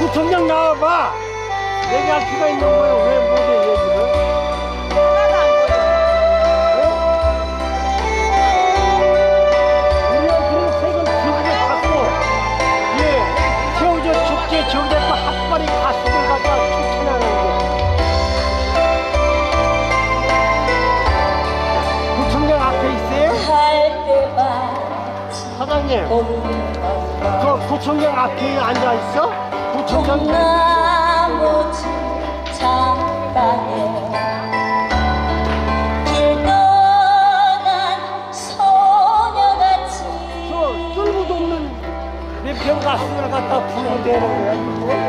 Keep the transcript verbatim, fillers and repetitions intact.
구청장 나와봐. 얘기할 수가 있는 거예요. 왜 못해 얘기를? 하나도 안 보여. 우리가 그런 색을 기분에 받고, 예, 새우젓 축제 정대과 핫바리 가수들 갖다 추천하는 거. 구청장 앞에 있어요? 사장님, 그 구청장 앞에 앉아 있어? 구청장 나무지 장단에 길 떠난 소녀같이 저 쓸모도 없는 몇 평 가수들 갖다 부르면 되는 거야.